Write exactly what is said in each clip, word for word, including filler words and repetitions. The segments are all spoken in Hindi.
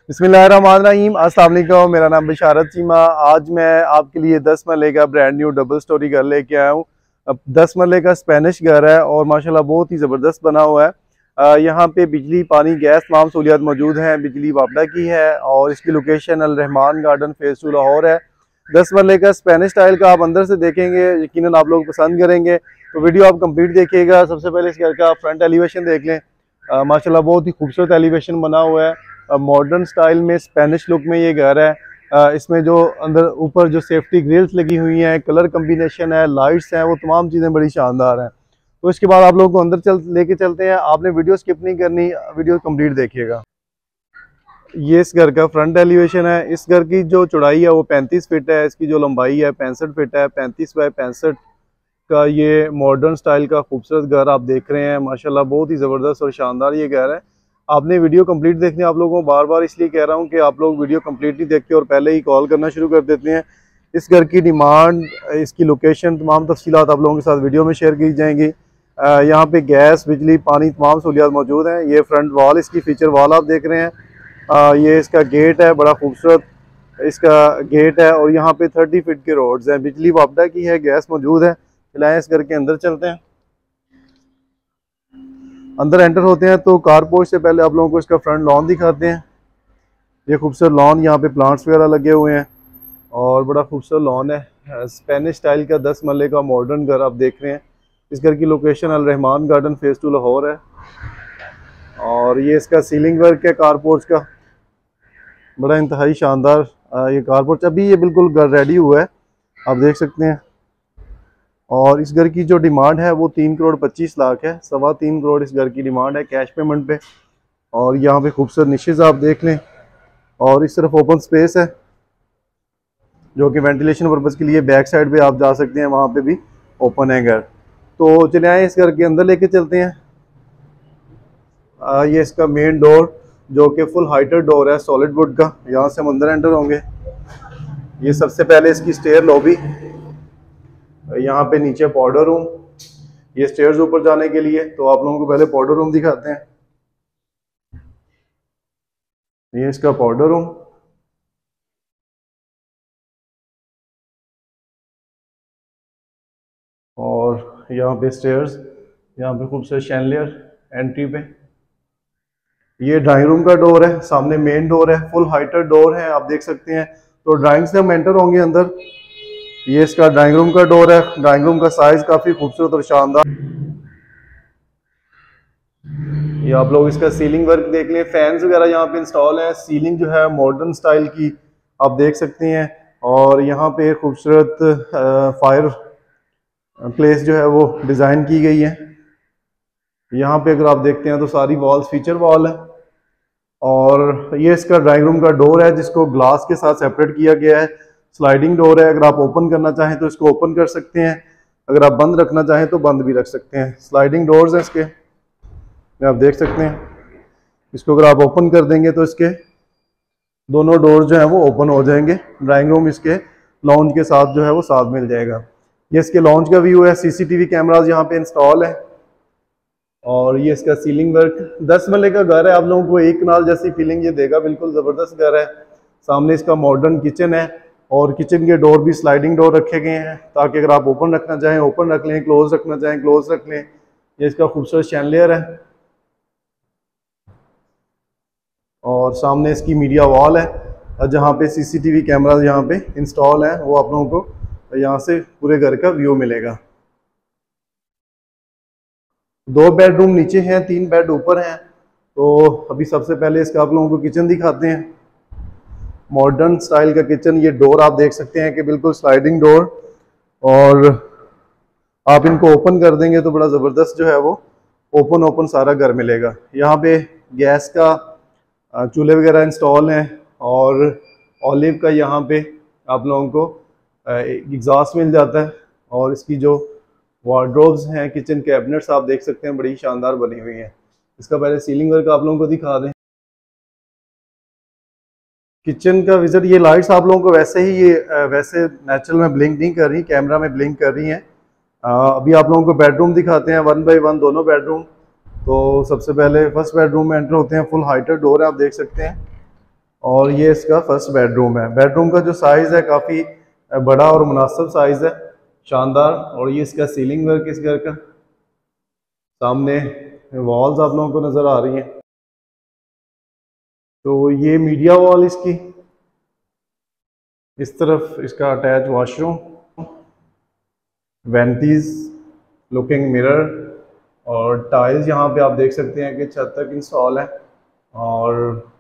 बिस्मिल्लाहिर्रहमानिर्रहीम, अस्सलाम वालेकुम। मेरा नाम बिशारत चीमा। आज मैं आपके लिए दस मरले का ब्रांड न्यू डबल स्टोरी घर लेके आया हूँ। अब दस मरले का स्पेनिश घर है और माशाल्लाह बहुत ही ज़बरदस्त बना हुआ है। आ, यहाँ पे बिजली, पानी, गैस तमाम सहूलियात मौजूद हैं। बिजली वापडा की है और इसकी location Al Rahman garden phase two Lahore है। दस मरले का स्पेनिश स्टाइल का आप अंदर से देखेंगे, यकीनन आप लोग पसंद करेंगे, तो वीडियो आप कंप्लीट देखिएगा। सबसे पहले इस घर का फ्रंट एलिवेशन देख लें। आ, माशाल्लाह बहुत ही खूबसूरत एलिवेशन बना हुआ है। मॉडर्न स्टाइल में, स्पेनिश लुक में ये घर है। आ, इसमें जो अंदर ऊपर जो सेफ्टी ग्रिल्स लगी हुई हैं, कलर कम्बिनेशन है, लाइट्स हैं, वो तमाम चीज़ें बड़ी शानदार हैं। तो इसके बाद आप लोगों को अंदर चल लेके चलते हैं। आपने वीडियो स्किप नहीं करनी, वीडियो कंप्लीट देखिएगा। ये इस घर का फ्रंट एलिवेशन है। इस घर की जो चौड़ाई है वो पैंतीस फीट है। इसकी जो लंबाई है पैंसठ फीट है। पैंतीस बाई पैंसठ का ये मॉडर्न स्टाइल का खूबसूरत घर आप देख रहे हैं। माशाल्लाह बहुत ही ज़बरदस्त और शानदार ये घर है। आपने वीडियो कंप्लीट देखनी है। आप लोगों को बार बार इसलिए कह रहा हूँ कि आप लोग वीडियो कंप्लीट नहीं देखते और पहले ही कॉल करना शुरू कर देते हैं। इस घर की डिमांड, इसकी लोकेशन, तमाम तफसीलात आप लोगों के साथ वीडियो में शेयर की जाएंगी। यहाँ पे गैस, बिजली, पानी, तमाम सहूलियात मौजूद हैं। ये फ्रंट वॉल, इसकी फीचर वॉल आप देख रहे हैं। आ, ये इसका गेट है, बड़ा खूबसूरत इसका गेट है और यहाँ पे थर्टी फीट के रोड्स हैं। बिजली वापडा की है, गैस मौजूद है। चलाएं, इस घर के अंदर चलते हैं। अंदर एंटर होते हैं तो कार पोर्च से पहले आप लोगों को इसका फ्रंट लॉन दिखाते हैं। ये खूबसूरत लॉन, यहाँ पे प्लांट्स वगैरह लगे हुए हैं और बड़ा खूबसूरत लॉन है। स्पेनिश स्टाइल का दस मरले का मॉडर्न घर आप देख रहे हैं। इस घर की location Al Rahman garden phase two Lahore है और ये इसका सीलिंग वर्क है कार पोर्च का, बड़ा इंतहाई शानदार। ये कार पोर्च अभी ये बिल्कुल घर रेडी हुआ है, आप देख सकते हैं। और इस घर की जो डिमांड है वो तीन करोड़ पच्चीस लाख है। सवा तीन करोड़ इस घर की डिमांड है कैश पेमेंट पे। और यहाँ पे खूबसूरत निशेज आप देख लें और इस तरफ ओपन स्पेस है जो कि वेंटिलेशन पर्पज़ के लिए बैक साइड पे आप जा सकते हैं, वहाँ पे भी ओपन है घर। तो चले आए, इस घर के अंदर लेके चलते हैं। आ, ये इसका मेन डोर जो कि फुल हाइटेड डोर है सॉलिड वुड का। यहाँ से हम अंदर एंटर होंगे। ये सबसे पहले इसकी स्टेयर लॉबी, यहाँ पे नीचे पाउडर रूम, ये स्टेयर्स ऊपर जाने के लिए। तो आप लोगों को पहले पाउडर रूम दिखाते हैं। ये इसका पाउडर रूम, और यहाँ पे स्टेयर्स, यहाँ पे खूबसूरत शैंडलियर एंट्री पे। ये ड्राइंग रूम का डोर है, सामने मेन डोर है, फुल हाइटेड डोर है, आप देख सकते हैं। तो ड्राइंग से हम एंटर होंगे अंदर। ये इसका ड्राइंग रूम का डोर है। ड्राइंग रूम का साइज काफी खूबसूरत और शानदार। ये आप लोग इसका सीलिंग वर्क देख लें, फैंस वगैरह यहाँ पे इंस्टॉल है। सीलिंग जो है मॉडर्न स्टाइल की आप देख सकते हैं। और यहाँ पे खूबसूरत फायर प्लेस जो है वो डिज़ाइन की गई है। यहाँ पे अगर आप देखते हैं तो सारी वॉल्स फीचर वॉल है। और ये इसका ड्राइंग रूम का डोर है जिसको ग्लास के साथ सेपरेट किया गया है। स्लाइडिंग डोर है, अगर आप ओपन करना चाहें तो इसको ओपन कर सकते हैं, अगर आप बंद रखना चाहें तो बंद भी रख सकते हैं। स्लाइडिंग डोर्स हैं इसके, आप देख सकते हैं। इसको अगर आप ओपन कर देंगे तो इसके दोनों डोर जो है वो ओपन हो जाएंगे। ड्राइंग रूम इसके लॉन्च के साथ जो है वो साथ मिल जाएगा। ये इसके लॉन्च का व्यू है। सीसीटीवी कैमराज यहाँ पे इंस्टॉल है। और ये इसका सीलिंग वर्क, दस मरले का घर है, आप लोगों को एक कनाल जैसी फीलिंग ये देगा। बिल्कुल ज़बरदस्त घर है। सामने इसका मॉडर्न किचन है और किचन के डोर भी स्लाइडिंग डोर रखे गए हैं ताकि अगर आप ओपन रखना चाहें ओपन रख लें, क्लोज रखना चाहें क्लोज रख लें। ये इसका खूबसूरत शैंडलियर है और सामने इसकी मीडिया वॉल है जहाँ पे सीसीटीवी कैमरा यहाँ पे इंस्टॉल है। वो आप लोगों को यहाँ से पूरे घर का व्यू मिलेगा। दो बेडरूम नीचे हैं, तीन बेड ऊपर हैं। तो अभी सबसे पहले इसका आप लोगों को किचन दिखाते हैं। मॉडर्न स्टाइल का किचन। ये डोर आप देख सकते हैं कि बिल्कुल स्लाइडिंग डोर, और आप इनको ओपन कर देंगे तो बड़ा ज़बरदस्त जो है वो ओपन ओपन सारा घर मिलेगा। यहाँ पे गैस का चूल्हे वगैरह इंस्टॉल हैं और ऑलिव का यहाँ पे आप लोगों को एग्जॉस्ट मिल जाता है। और इसकी जो वार्डरोब्स हैं, किचन कैबिनेट्स आप देख सकते हैं, बड़ी शानदार बनी हुई हैं। इसका पहले सीलिंग वर्क आप लोगों को दिखा दें। किचन का विजिट, ये लाइट्स आप लोगों को वैसे ही ये वैसे नेचुरल में ब्लिंक नहीं कर रही, कैमरा में ब्लिंक कर रही हैं। अभी आप लोगों को बेडरूम दिखाते हैं, वन बाई वन दोनों बेडरूम। तो सबसे पहले फर्स्ट बेडरूम में एंटर होते हैं। फुल हाइटेड डोर है, आप देख सकते हैं। और ये इसका फर्स्ट बेडरूम है। बेडरूम का जो साइज़ है काफ़ी बड़ा और मुनासिब साइज़ है, शानदार। और ये इसका सीलिंग वर्क इस घर का, सामने वॉल्स आप लोगों को नज़र आ रही हैं। तो ये मीडिया वॉल इसकी, इस तरफ इसका attach washroom, vanities, looking mirror और टाइल्स यहाँ पे आप देख सकते हैं कि छत तक इंस्टॉल है। और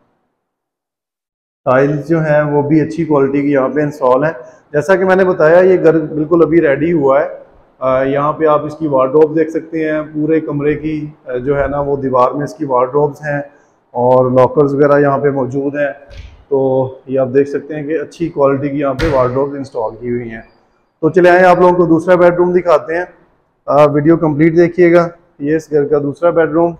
टाइल्स जो हैं वो भी अच्छी क्वालिटी की यहाँ पे इंस्टॉल है। जैसा कि मैंने बताया ये घर बिल्कुल अभी रेडी हुआ है। यहाँ पे आप इसकी वार्डरोब देख सकते हैं, पूरे कमरे की जो है ना वो दीवार में इसकी वार्डरोब्स हैं और लॉकर्स वगैरह यहाँ पे मौजूद हैं। तो ये आप देख सकते हैं कि अच्छी क्वालिटी की यहाँ पे वार्डरोब्स इंस्टॉल की हुई हैं। तो चले आए आप लोगों को दूसरा बेडरूम दिखाते हैं। आ, वीडियो कंप्लीट देखिएगा। ये इस घर का दूसरा बेडरूम।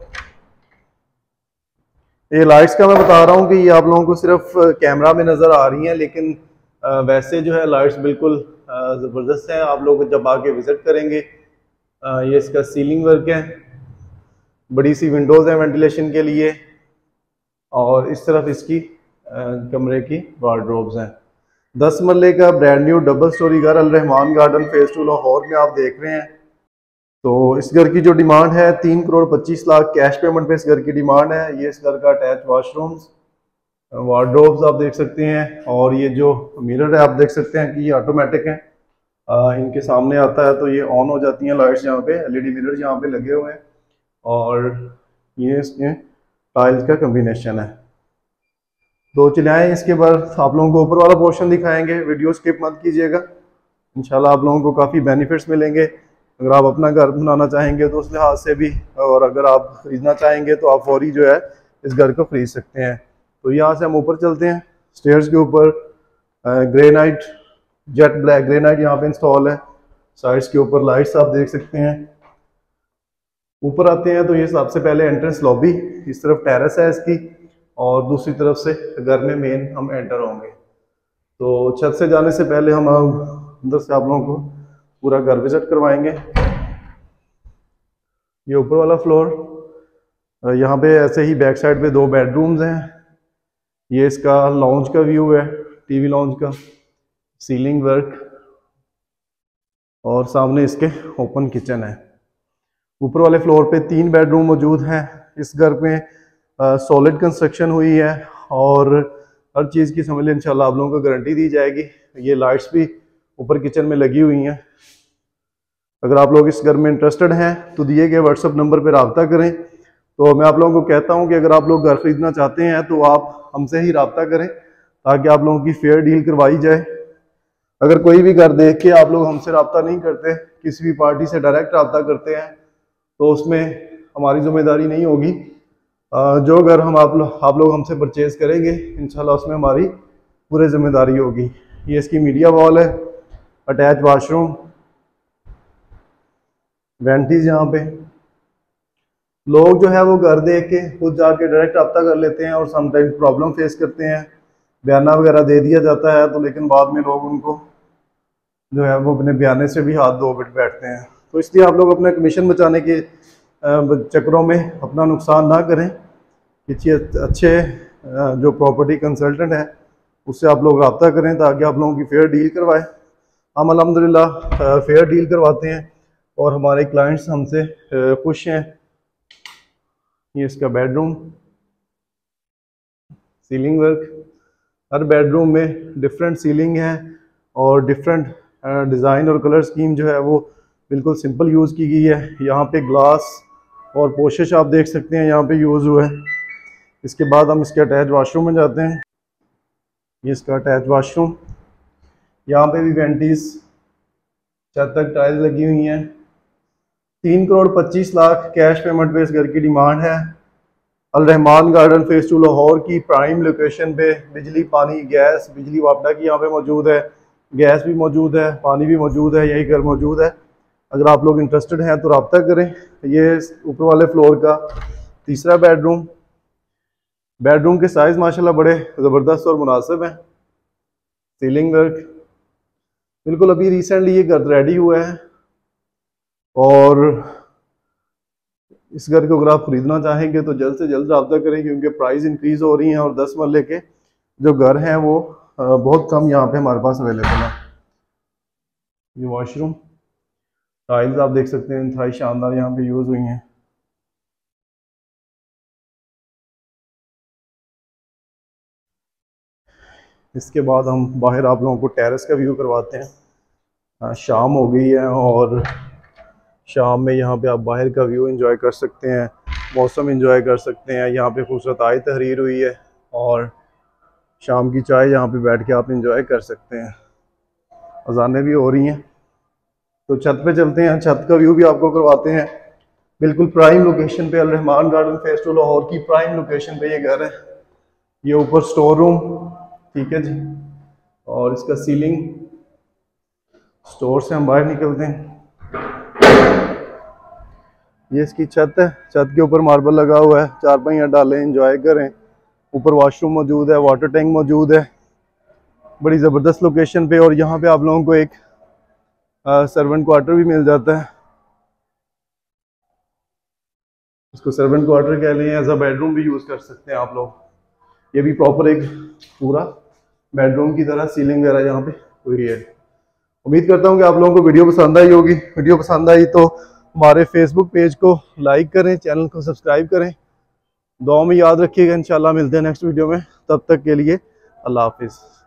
ये लाइट्स का मैं बता रहा हूँ कि ये आप लोगों को सिर्फ कैमरा में नज़र आ रही हैं, लेकिन आ, वैसे जो है लाइट्स बिल्कुल ज़बरदस्त हैं। आप लोग जब आके विज़िट करेंगे। आ, ये इसका सीलिंग वर्क है, बड़ी सी विंडोज़ हैं वेंटिलेशन के लिए, और इस तरफ इसकी आ, कमरे की वार्डरोब्स हैं। दस मरले का ब्रांड न्यू डबल स्टोरी घर Al Rahman garden phase two Lahore में आप देख रहे हैं। तो इस घर की जो डिमांड है तीन करोड़ पच्चीस लाख कैश पेमेंट पे इस घर की डिमांड है। ये इस घर का अटैच वॉशरूम्स, वार्डरोब्स आप देख सकते हैं, और ये जो मिरर है आप देख सकते हैं कि ये ऑटोमेटिक है। आ, इनके सामने आता है तो ये ऑन हो जाती हैं लाइट्स। यहाँ पे एलईडी मिरर यहाँ पे लगे हुए हैं, और ये इसके टाइल्स का कम्बिनेशन है। तो चलाएं, इसके बाद आप लोगों को ऊपर वाला पोर्शन दिखाएंगे, वीडियो स्किप मत कीजिएगा। इंशाल्लाह आप लोगों को काफ़ी बेनिफिट्स मिलेंगे। अगर आप अपना घर बनाना चाहेंगे तो उस लिहाज से भी, और अगर आप खरीदना चाहेंगे तो आप फौरी जो है इस घर को खरीद सकते हैं। तो यहाँ से हम ऊपर चलते हैं। स्टेयर्स के ऊपर ग्रेनाइट, जेट ब्लैक ग्रेनाइट यहाँ पे इंस्टॉल है। साइड्स के ऊपर लाइट्स आप देख सकते हैं। ऊपर आते हैं तो ये सबसे पहले एंट्रेंस लॉबी, इस तरफ टेरेस है इसकी, और दूसरी तरफ से घर में मेन हम एंटर होंगे। तो छत से जाने से पहले हम अंदर से आप लोगों को पूरा घर विजिट करवाएंगे। ये ऊपर वाला फ्लोर, यहाँ पे ऐसे ही बैक साइड पे दो बेडरूम्स हैं। ये इसका लॉन्च का व्यू है, टीवी लॉन्च का, सीलिंग वर्क, और सामने इसके ओपन किचन है। ऊपर वाले फ्लोर पे तीन बेडरूम मौजूद हैं। इस घर में सॉलिड कंस्ट्रक्शन हुई है, और हर चीज़ की समझ लें इंशाल्लाह आप लोगों को गारंटी दी जाएगी। ये लाइट्स भी ऊपर किचन में लगी हुई हैं। अगर आप लोग इस घर में इंटरेस्टेड हैं तो दिए गए व्हाट्सएप नंबर पर रब्ता करें। तो मैं आप लोगों को कहता हूं कि अगर आप लोग घर खरीदना चाहते हैं तो आप हमसे ही रब्ता करें, ताकि आप लोगों की फेयर डील करवाई जाए। अगर कोई भी घर देख के आप लोग हमसे रब्ता नहीं करते, किसी भी पार्टी से डायरेक्ट रब्ता करते हैं, तो उसमें हमारी जिम्मेदारी नहीं होगी। जो घर हम आप लोग आप लोग हमसे परचेज करेंगे इंशाल्लाह उसमें हमारी पूरी जिम्मेदारी होगी। ये इसकी मीडिया वॉल है, अटैच वॉशरूम, वेंटीज। यहाँ पे लोग जो है वो घर देख के खुद जाके डायरेक्ट रब्ता कर लेते हैं, और समटाइम्स प्रॉब्लम फेस करते हैं। बयाना वगैरह दे दिया जाता है तो लेकिन बाद में लोग उनको जो है वो अपने बयाने से भी हाथ धो बैठते हैं। तो इसलिए आप लोग अपना कमीशन बचाने के चक्करों में अपना नुकसान ना करें। किसी अच्छे जो प्रॉपर्टी कंसल्टेंट है उससे आप लोग रब्ता करें, ताकि आप लोगों की फेयर डील करवाएं। हम अल्हम्दुलिल्लाह फेयर डील करवाते हैं, और हमारे क्लाइंट्स हमसे खुश हैं। ये इसका बेडरूम, सीलिंग वर्क, हर बेडरूम में डिफरेंट सीलिंग है, और डिफरेंट डिज़ाइन और कलर स्कीम जो है वो बिल्कुल सिंपल यूज़ की गई है। यहाँ पे ग्लास और पोशेश आप देख सकते हैं यहाँ पे यूज़ हुआ है। इसके बाद हम इसके अटैच वॉशरूम में जाते हैं। ये इसका अटैच वॉशरूम, यहाँ पे भी वेंटीज, छत तक टाइल्स लगी हुई हैं। तीन करोड़ पच्चीस लाख कैश पेमेंट पे इस घर की डिमांड है। Al Rahman garden phase two Lahore की प्राइम लोकेशन पे बिजली, पानी, गैस, बिजली वापडा की यहाँ पे मौजूद है। गैस भी मौजूद है, पानी भी मौजूद है, यही घर मौजूद है। अगर आप लोग इंटरेस्टेड हैं तो रब्ता करें। ये ऊपर वाले फ्लोर का तीसरा बेडरूम। बेडरूम के साइज माशाल्लाह बड़े ज़बरदस्त और मुनासिब हैं। सीलिंग वर्क, बिल्कुल अभी रिसेंटली ये घर रेडी हुआ है, और इस घर को अगर आप खरीदना चाहेंगे तो जल्द से जल्द रब्ता करें, क्योंकि प्राइस इंक्रीज हो रही हैं और दस मरले के जो घर हैं वो बहुत कम यहाँ पे हमारे पास अवेलेबल है। ये वॉशरूम टाइल्स आप देख सकते हैं, इंतहाई शानदार यहाँ पे यूज़ हुई हैं। इसके बाद हम बाहर आप लोगों को टेरेस का व्यू करवाते हैं। आ, शाम हो गई है और शाम में यहाँ पे आप बाहर का व्यू एंजॉय कर सकते हैं, मौसम एंजॉय कर सकते हैं। यहाँ पे खूबसूरत आय तहरीर हुई है और शाम की चाय यहाँ पे बैठ के आप एंजॉय कर सकते हैं। अजानें भी हो रही हैं तो छत पे चलते हैं, छत का व्यू भी आपको करवाते हैं। बिल्कुल प्राइम लोकेशन पे, Al Rahman garden phase two Lahore की प्राइम लोकेशन पे ये घर है। ये ऊपर स्टोर रूम, ठीक है जी, और इसका सीलिंग, स्टोर से हम बाहर निकलते हैं। ये इसकी छत है, छत के ऊपर मार्बल लगा हुआ है, चार पहिया डालें, एंजॉय करें। ऊपर वॉशरूम मौजूद है, वाटर टैंक मौजूद है, बड़ी ज़बरदस्त लोकेशन पे। और यहाँ पे आप लोगों को एक सर्वेंट क्वार्टर भी मिल जाता है, इसको सर्वेंट क्वार्टर कह लें, एज अ बेडरूम भी यूज़ कर सकते हैं आप लोग। ये भी प्रॉपर एक पूरा बेडरूम की तरह सीलिंग वगैरह यहाँ पे हुई है। उम्मीद करता हूँ कि आप लोगों को वीडियो पसंद आई होगी। वीडियो पसंद आई तो हमारे फेसबुक पेज को लाइक करें, चैनल को सब्सक्राइब करें, दुआ में याद रखिएगा। इंशाल्लाह मिलते हैं नेक्स्ट वीडियो में, तब तक के लिए अल्लाह हाफिज़।